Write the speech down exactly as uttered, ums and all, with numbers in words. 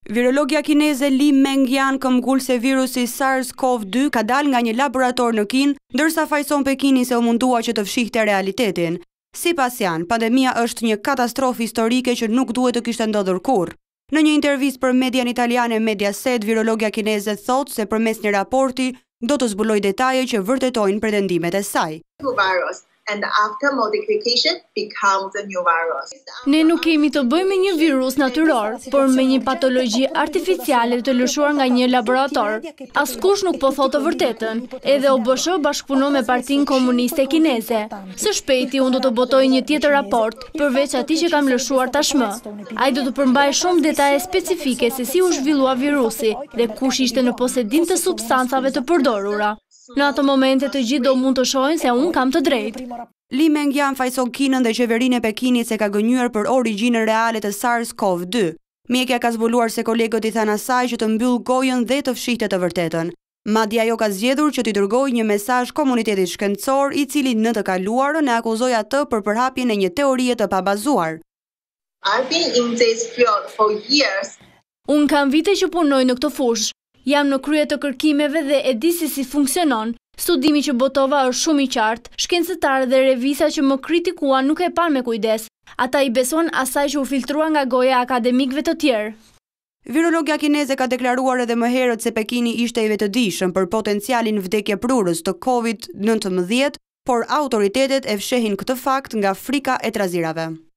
Virologja kineze Li Mengyan këmbgul se virusi SARS-CoV dy ka dal nga një laborator në Kinë, ndërsa fajson Pekini se u mundua që të fshihte realitetin. Sipas janë, pandemia është një katastrofë historike që nuk duhet të kishte ndodhur kurrë. Në një intervistë për median italiane Mediaset, virologja kineze thotë se përmes një raporti do të zbulojë detaje që vërtetojnë pretendimet e saj. And after modification becomes a new virus. Ne nuk kemi të bëjmë me një virus natyror, por me një patologji artificiale të lëshuar nga një laborator. Askush nuk po thotë të vërtetën. Edhe O B S H bashkëpunon me Partinë Komuniste Kineze. Së shpejti unë do të botoj një tjetër raport, përveç atij që kam lëshuar tashmë. Ai do të përmbajë shumë detaje specifike se si u zhvillua virusi dhe kush ishte në posedim të substancave të përdorura. Në ato momente të gjithë do mund të shohin se unë kam të drejtë. Li Mengyan fajson Kinën dhe qeverinë e Pekinit se ka gënjur për origjinën reale të SARS-CoV dy. Mjekja ka zbuluar se kolegët i thanë asaj që të mbyll gojën dhe të fshihte të vërtetën. Madje ajo ka zgjedhur që t'i dërgojë një mesazh komunitetit shkencor, i cili në të kaluarën e akuzoi atë për përhapjen e një teorie të pabazuar. I've been in this field for years. Unë kam vite që punoj në këtë fushë. Jam në krye të kërkimeve dhe e di se si funksionon. Studimi që botova është shumë i qartë, shkencëtarë dhe revista që më kritikuan nuk e pan me kujdes. Ata i beson asaj që u filtrua nga goja akademikëve të tjerë. Virologja kineze ka deklaruar edhe më herët se Pekini ishte i vetëdijshëm për potencialin vdekjeprurës të COVID nëntëmbëdhjetë, por autoritetet e fshehin këtë fakt nga frika e trazirave.